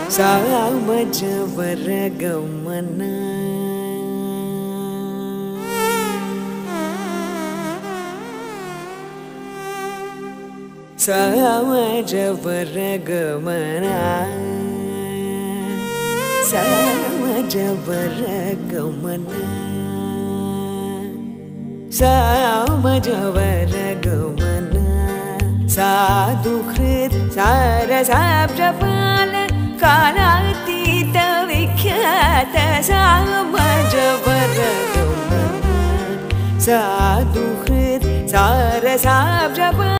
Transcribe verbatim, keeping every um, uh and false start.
सामजवरगमना सामजवरगमना सामजवरगमना सामजवरगमना साधुकृत सारसाब्जपाल कालातीत विख्यात सामजवरगमना साधुकृत सारसाब्जपाल